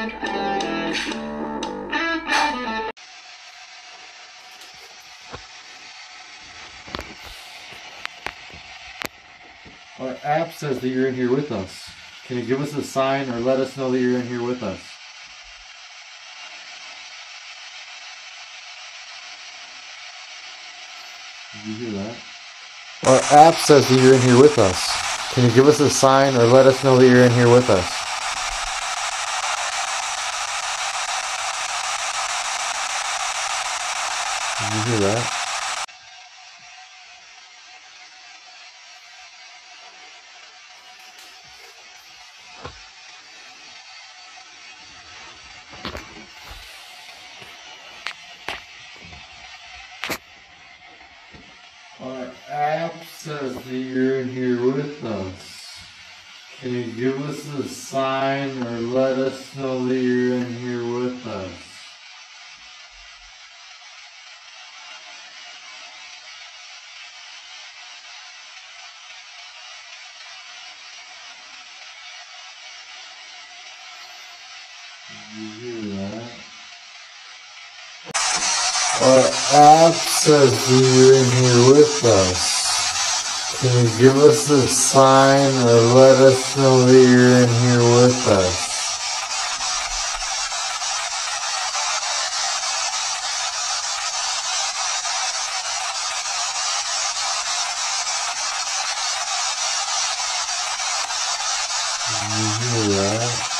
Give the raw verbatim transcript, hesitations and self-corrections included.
Our app says that you're in here with us. Can you give us a sign or let us know that you're in here with us? Did you hear that? Our app says that you're in here with us. Can you give us a sign or let us know that you're in here with us? Did you hear that? Our app says that you're in here with us. Can you give us a sign or let us know that you're in here with us? Did you hear that? Our app says that you're in here with us. Can you give us a sign or let us know that you're in here with us? Did you hear that?